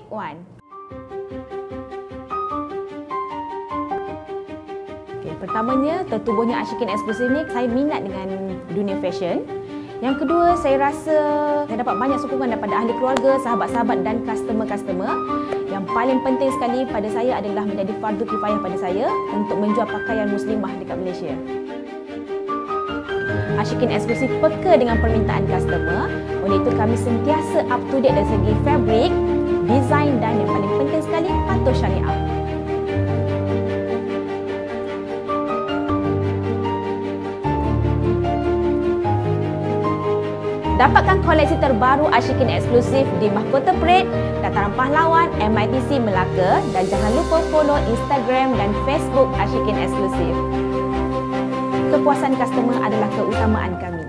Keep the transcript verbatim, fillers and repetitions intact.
One. Okay, pertamanya, tertubuhnya Ashikin Exclusive ni, saya minat dengan dunia fashion. Yang kedua, saya rasa saya dapat banyak sokongan daripada ahli keluarga, sahabat-sahabat dan customer-customer. Yang paling penting sekali pada saya adalah menjadi fardu kifayah pada saya untuk menjual pakaian muslimah dekat Malaysia. Ashikin Exclusive peka dengan permintaan customer. Oleh itu, kami sentiasa up to date dari segi fabric, design dan yang paling penting sekali, patuh syariah. Dapatkan koleksi terbaru Ashikin Exclusive di Mahkota Parade, Dataran Pahlawan, M I T C Melaka dan jangan lupa follow Instagram dan Facebook Ashikin Exclusive. Kepuasan customer adalah keutamaan kami.